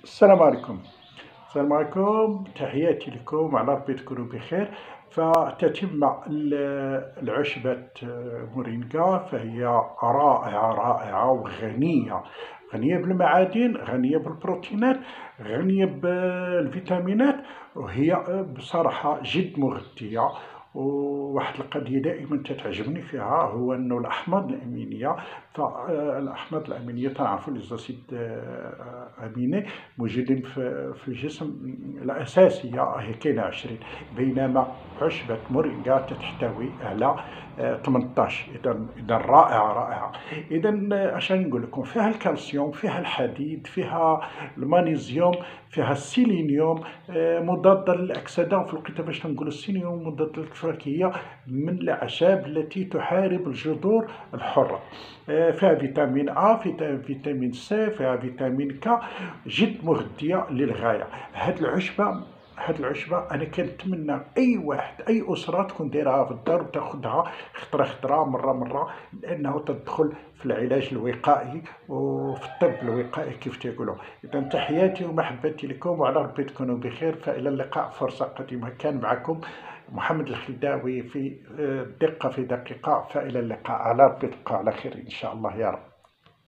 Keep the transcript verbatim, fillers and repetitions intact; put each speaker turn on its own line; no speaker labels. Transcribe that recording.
السلام عليكم. السلام عليكم، تحياتي لكم، على ربي تكونوا بخير. فتتم ال- العشبة مورينغا، فهي رائعة رائعة وغنية، غنية بالمعادن، غنية بالبروتينات، غنية بالفيتامينات، وهي بصراحة جد مغذية. وواحد القضية دائما تتعجبني فيها هو أنه الأحماض الأمينية، فالأحماض الأمينية تعرفوا لي زاسيد أميني موجودين في في الجسم الأساسية هي كاينة عشرين، بينما عشبة مورينغا تحتوي على آه، ثمنطاش. إذا إذا رائعة رائعة. إذا عشان نقول لكم فيها الكالسيوم، فيها الحديد، فيها المغنيسيوم، فيها السيلينيوم، آه، مضادة للأكسدة. وفي الوقت باش نقولوا السيلينيوم مضاد للفاكهية من الأعشاب التي تحارب الجذور الحرة. آه، فيها فيتامين أ، فيها فيتامين سي، فيها فيتامين ك، جد مغذية للغاية. هاد العشبة هاد العشبة أنا كنتمنى أي واحد أي أسرة تكون دايرها في الدار وتاخدها خطرة خطرة مرة مرة، لأنه تدخل في العلاج الوقائي وفي الطب الوقائي كيف تيقولوا. إذا تحياتي ومحبتي لكم، وعلى ربي تكونوا بخير. فإلى اللقاء فرصة قادمة. كان معكم محمد الخلداوي في آه، دقة في دقيقة. فإلى اللقاء، على ربي تبقى على خير إن شاء الله يا رب.